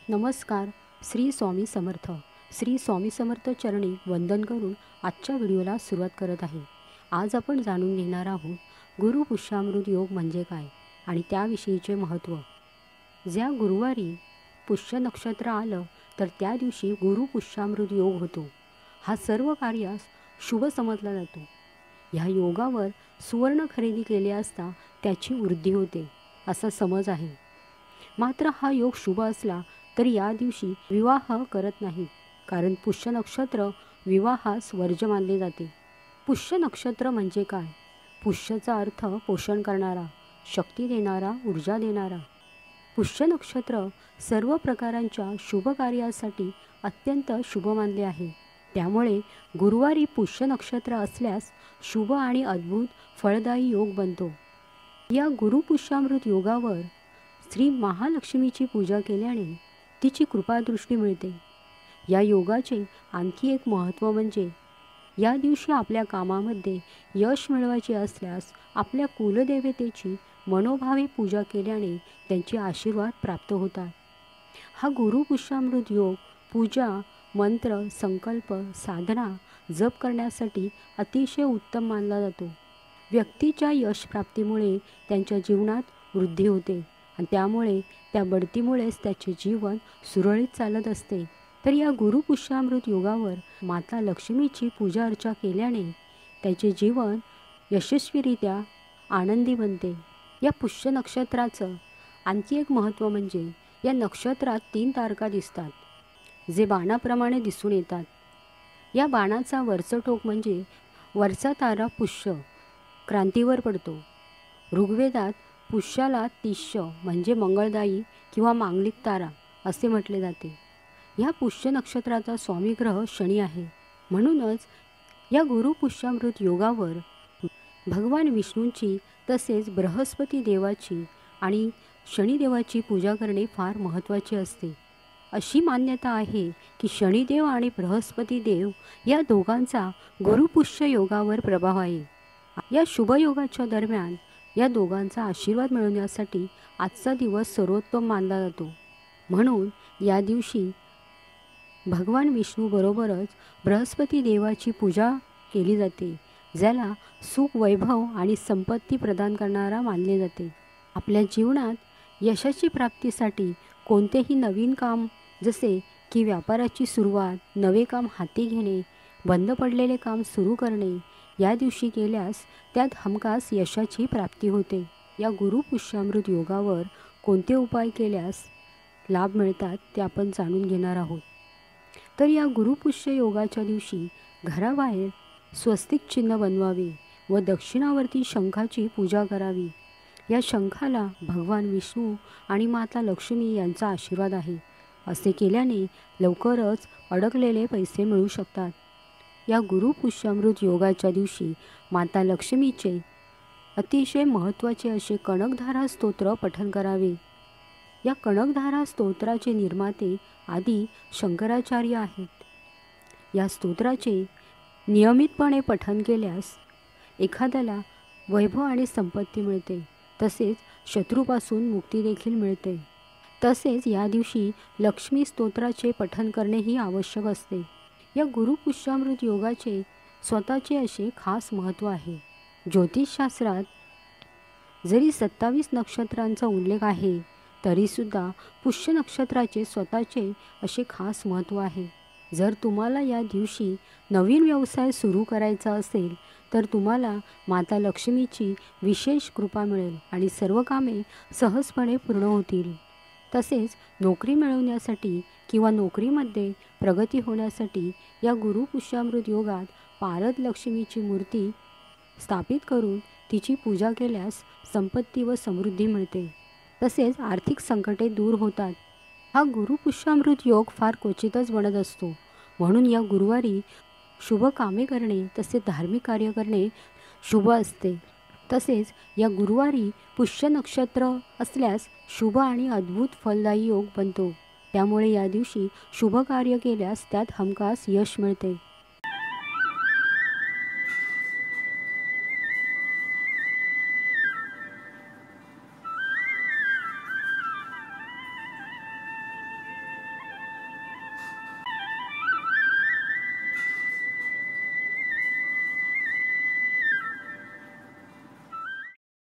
नमस्कार. श्री स्वामी समर्थ. श्री स्वामी समर्थ चरणी वंदन करून आजच्या व्हिडिओला सुरुवात करत आहे. आज आपण जाणून घेणार आहोत गुरु पुष्यामृत योग म्हणजे काय आणि त्याविषयीचे महत्त्व. ज्या गुरुवारी पुष्य नक्षत्र आलं तर त्या दिवशी गुरु पुष्यामृत योग होतो. हा सर्व कार्यास शुभ समजला जातो. ह्या योगावर सुवर्ण खरेदी केले असता त्याची वृद्धी होते असा समज आहे. मात्र हा योग शुभ असला तर या दिवशी विवाह करत नाहीत, कारण पुष्य नक्षत्र विवाहास वर्ज्य मानले जाते. पुष्य नक्षत्र म्हणजे काय? पुष्यचा अर्थ पोषण करणारा, शक्ती देणारा, ऊर्जा देणारा. पुष्य नक्षत्र सर्व प्रकारांच्या शुभ कार्यासाठी अत्यंत शुभ मानले आहे. त्यामुळे गुरुवारी पुष्य नक्षत्र असल्यास शुभ आणि अद्भुत फळदायी योग बनतो. या गुरुपुष्यामृत योगावर श्री महालक्ष्मीची पूजा केल्याने तिची कृपादृष्टी मिळते. या योगाचे आणखी एक महत्त्व म्हणजे या दिवशी आपल्या कामामध्ये यश मिळवायचे असल्यास आपल्या कुलदेवतेची मनोभावे पूजा केल्याने त्यांचे आशीर्वाद प्राप्त होतात. हा गुरुपुष्यामृत योग पूजा, मंत्र, संकल्प, साधना, जप करण्यासाठी अतिशय उत्तम मानला जातो. व्यक्तीच्या यशप्राप्तीमुळे त्यांच्या जीवनात वृद्धी होते आणि त्यामुळे त्या बढतीमुळेच त्याचे जीवन सुरळीत चालत असते. तर या गुरुपुष्यामृत योगावर माता लक्ष्मीची पूजा अर्चा केल्याने त्याचे जीवन यशस्वीरित्या आनंदी बनते. या पुष्य नक्षत्राचं आणखी एक महत्त्व म्हणजे या नक्षत्रात 3 तारका दिसतात, जे बाणाप्रमाणे दिसून येतात. या बाणाचा वरचं टोक म्हणजे वरचा तारा पुष्य क्रांतीवर पडतो. ऋग्वेदात पुष्याला तिष्य म्हणजे मंगळदायी किंवा मांगलिक तारा असे म्हटले जाते. ह्या पुष्य नक्षत्राचा स्वामी ग्रह शनी आहे. म्हणूनच या गुरुपुष्यामृत योगावर भगवान विष्णूंची तसेच बृहस्पती देवाची आणि शनिदेवाची पूजा करणे फार महत्त्वाचे असते. अशी मान्यता आहे की शनिदेव आणि बृहस्पती देव या दोघांचा गुरुपुष्य योगावर प्रभाव आहे. या शुभयोगाच्या दरम्यान या दोघांचा आशीर्वाद मिळवण्यासाठी आजचा दिवस सर्वोत्तम मानला जातो. म्हणून या दिवशी भगवान विष्णूबरोबरच बृहस्पती देवाची पूजा केली जाते, ज्याला सुख, वैभव आणि संपत्ती प्रदान करणारा मानले जाते. आपल्या जीवनात यशाची प्राप्तीसाठी कोणतेही नवीन काम, जसे की व्यापाराची सुरुवात, नवे काम हाती घेणे, बंद पडलेले काम सुरू करणे, या दिवशी केल्यास त्यात हमखास यशाची प्राप्ती होते. या गुरुपुष्यामृत योगावर कोणते उपाय केल्यास लाभ मिळतात ते आपण जाणून घेणार आहोत. तर या गुरुपुष्य योगाच्या दिवशी घराबाहेर स्वस्तिक चिन्ह बनवावे व दक्षिणावर्ती शंखाची पूजा करावी. या शंखाला भगवान विष्णू आणि माता लक्ष्मी यांचा आशीर्वाद आहे. असे केल्याने लवकरच अडकलेले पैसे मिळू शकतात. या गुरुपुष्यामृत योगाच्या दिवशी माता लक्ष्मीचे अतिशय महत्त्वाचे असे कनकधारा स्तोत्र पठण करावे. या कनकधारा स्तोत्राचे निर्माते आदी शंकराचार्य आहेत. या स्तोत्राचे नियमितपणे पठण केल्यास एखाद्याला वैभव आणि संपत्ती मिळते, तसेच शत्रूपासून मुक्ती देखील मिळते. तसेच या दिवशी लक्ष्मी स्तोत्राचे पठण करणेही आवश्यक असते. या गुरुपुष्यामृत योगाचे स्वतःचे असे खास महत्त्व आहे. ज्योतिषशास्त्रात जरी 27 नक्षत्रांचा उल्लेख आहे तरीसुद्धा पुष्य नक्षत्राचे स्वतःचे असे खास महत्त्व आहे. जर तुम्हाला या दिवशी नवीन व्यवसाय सुरू करायचा असेल तर तुम्हाला माता लक्ष्मीची विशेष कृपा मिळेल आणि सर्व कामे सहजपणे पूर्ण होतील. तसेच नोकरी मिळवण्यासाठी किंवा नोकरीमध्ये प्रगती होण्यासाठी या गुरुपुष्यामृत योगात पारद लक्ष्मीची मूर्ती स्थापित करून तिची पूजा केल्यास संपत्ती व समृद्धी मिळते. तसेच आर्थिक संकटे दूर होतात. हा गुरुपुष्यामृत योग फार क्वचितच बनत असतो. म्हणून या गुरुवारी शुभ कामे करणे तसेच धार्मिक कार्य करणे शुभ असते. तसेच या गुरुवारी पुष्य नक्षत्र असल्यास शुभ आणि अद्भुत फलदायी योग बनतो. त्यामुळे या दिवशी शुभ कार्य केल्यास त्यात हमखास यश मिळते.